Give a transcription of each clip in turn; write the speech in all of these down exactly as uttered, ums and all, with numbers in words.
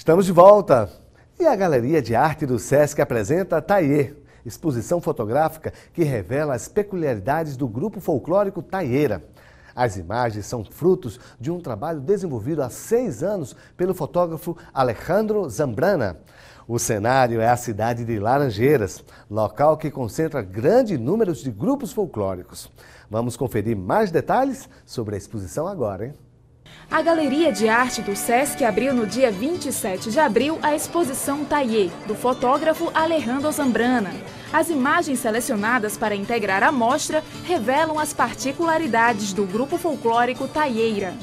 Estamos de volta e a Galeria de Arte do Sesc apresenta Taiê, exposição fotográfica que revela as peculiaridades do grupo folclórico Taieira. As imagens são frutos de um trabalho desenvolvido há seis anos pelo fotógrafo Alejandro Zambrana. O cenário é a cidade de Laranjeiras, local que concentra grande número de grupos folclóricos. Vamos conferir mais detalhes sobre a exposição agora, hein? A Galeria de Arte do Sesc abriu no dia vinte e sete de abril a exposição Taiê, do fotógrafo Alejandro Zambrana. As imagens selecionadas para integrar a mostra revelam as particularidades do grupo folclórico Taieira.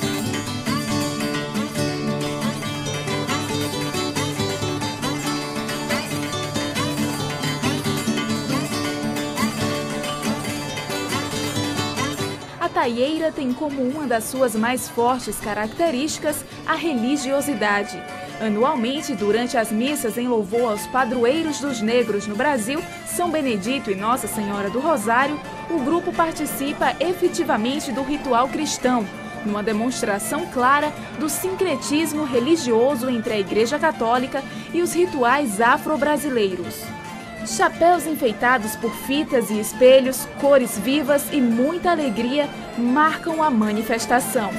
A Taieira tem como uma das suas mais fortes características a religiosidade. Anualmente, durante as missas em louvor aos padroeiros dos negros no Brasil, São Benedito e Nossa Senhora do Rosário, o grupo participa efetivamente do ritual cristão, numa demonstração clara do sincretismo religioso entre a Igreja Católica e os rituais afro-brasileiros. Chapéus enfeitados por fitas e espelhos, cores vivas e muita alegria marcam a manifestação.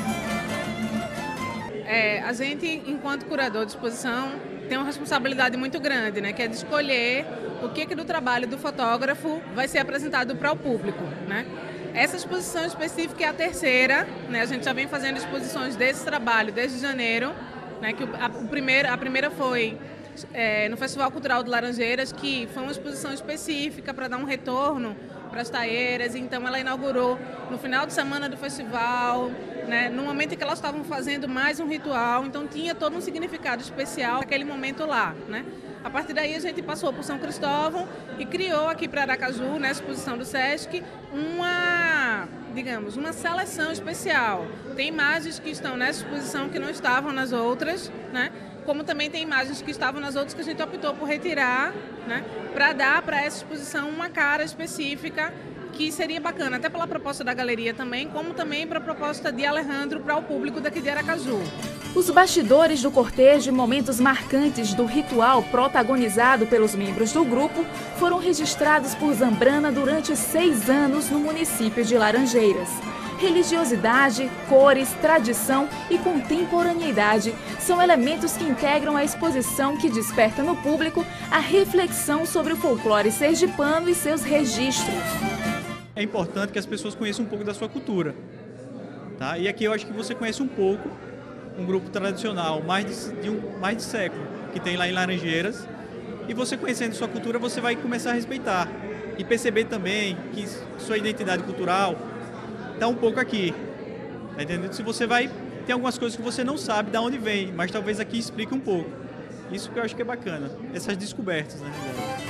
É, a gente, enquanto curador de exposição, tem uma responsabilidade muito grande, né, que é de escolher o que, que do trabalho do fotógrafo vai ser apresentado para o público, né? Essa exposição específica é a terceira, né? A gente já vem fazendo exposições desse trabalho desde janeiro, né? Que a, o primeiro, a primeira foi É, no Festival Cultural de Laranjeiras, que foi uma exposição específica para dar um retorno para as taieiras. Então ela inaugurou no final de semana do festival, né, no momento em que elas estavam fazendo mais um ritual, então tinha todo um significado especial naquele momento lá, né? A partir daí a gente passou por São Cristóvão e criou aqui para Aracaju, na exposição do Sesc, uma, digamos, uma seleção especial. Tem imagens que estão nessa exposição que não estavam nas outras, né? Como também tem imagens que estavam nas outras que a gente optou por retirar, né, para dar para essa exposição uma cara específica que seria bacana, até pela proposta da galeria também, como também para a proposta de Alejandro para o público daqui de Aracaju. Os bastidores do cortejo e momentos marcantes do ritual protagonizado pelos membros do grupo foram registrados por Zambrana durante seis anos no município de Laranjeiras. Religiosidade, cores, tradição e contemporaneidade são elementos que integram a exposição que desperta no público a reflexão sobre o folclore sergipano e seus registros. É importante que as pessoas conheçam um pouco da sua cultura, tá? E aqui eu acho que você conhece um pouco um grupo tradicional, mais de, de um mais de século, que tem lá em Laranjeiras. E você conhecendo sua cultura, você vai começar a respeitar e perceber também que sua identidade cultural está um pouco aqui, tá entendendo? Se você vai, tem algumas coisas que você não sabe de onde vem, mas talvez aqui explique um pouco. Isso que eu acho que é bacana, essas descobertas, né?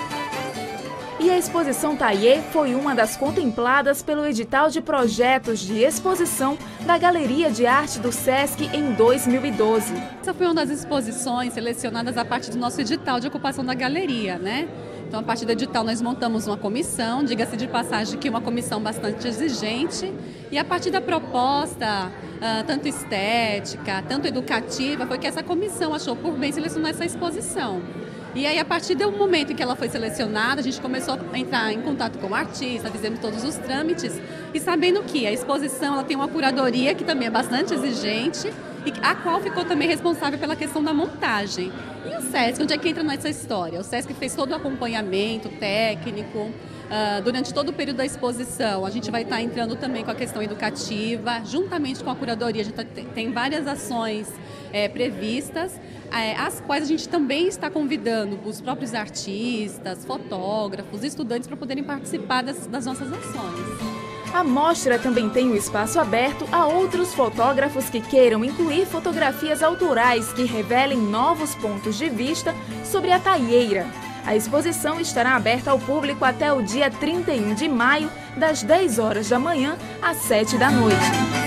E a exposição Taiê foi uma das contempladas pelo edital de projetos de exposição da Galeria de Arte do Sesc em dois mil e doze. Essa foi uma das exposições selecionadas a partir do nosso edital de ocupação da galeria, né? Então, a partir do edital, nós montamos uma comissão, diga-se de passagem que é uma comissão bastante exigente, e a partir da proposta, uh, tanto estética, tanto educativa, foi que essa comissão achou por bem selecionar essa exposição. E aí, a partir do momento em que ela foi selecionada, a gente começou a entrar em contato com o artista, fizemos todos os trâmites, e sabendo que a exposição ela tem uma curadoria que também é bastante exigente, e a qual ficou também responsável pela questão da montagem. E o Sesc, onde é que entra nessa história? O Sesc fez todo o acompanhamento técnico, uh, durante todo o período da exposição. A gente vai estar entrando também com a questão educativa, juntamente com a curadoria. A gente tem várias ações é, previstas, é, as quais a gente também está convidando os próprios artistas, fotógrafos, estudantes para poderem participar das, das nossas ações. A mostra também tem um espaço aberto a outros fotógrafos que queiram incluir fotografias autorais que revelem novos pontos de vista sobre a taieira. A exposição estará aberta ao público até o dia trinta e um de maio, das dez horas da manhã às sete da noite.